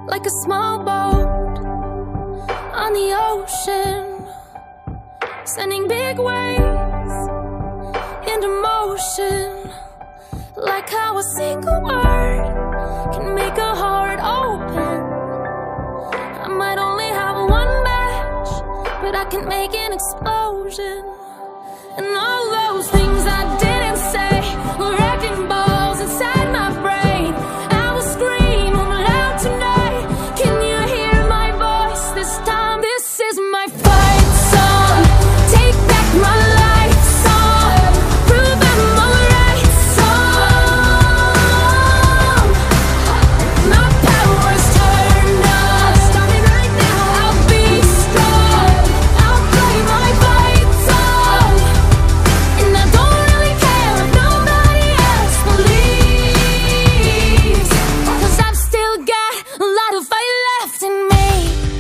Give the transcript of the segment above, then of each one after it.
like a small boat on the ocean, sending big waves into motion, like how a single word can make a heart open. I might only have one match, but I can make an explosion. And all those things I didn't say were wrecking balls inside my brain. I will scream loud tonight. Can you hear my voice this time? This is my fight song. Take back my life song. Prove I'm alright song. My power's turned on. Starting right now. I'll be strong. I'll play my fight song. And I don't really care if nobody else believes, 'cause I've still got a lot of fight left in me.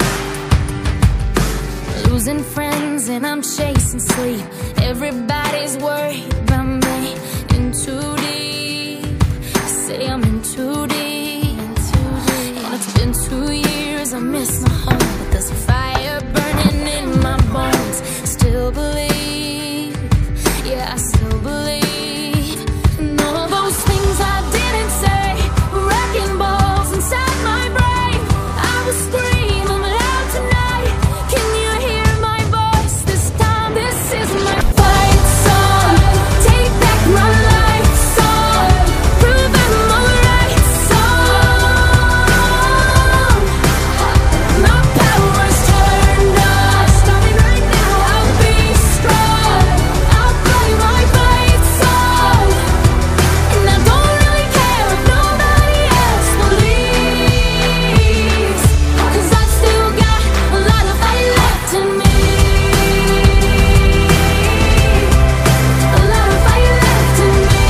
Losing friends and I'm chasing sleep. Everybody's worried about me. In too deep. Say I'm in too deep. And it's been 2 years, I miss my home, but there's a fire burning in my bones. Still believe, yeah, I still believe. And all those things I didn't say were wrecking balls inside my brain. I will scream loud tonight. Can you hear my voice this time? This is my fight song. Take back my life song. Prove I'm alright song. My power's turned on. Starting right now. I'll be strong. I'll play my fight song. And I don't really care if nobody else believes, 'cause I've still got a lot of fight left in me. A lot of fight left in me.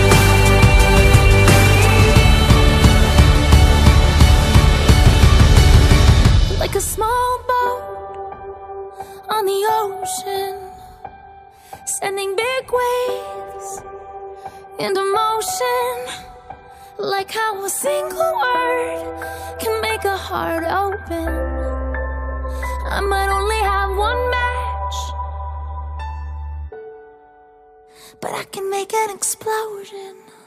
Like a small boat on the ocean, sending big waves into motion, like how a single word can make a heart open. I might only have one match, but I can make an explosion.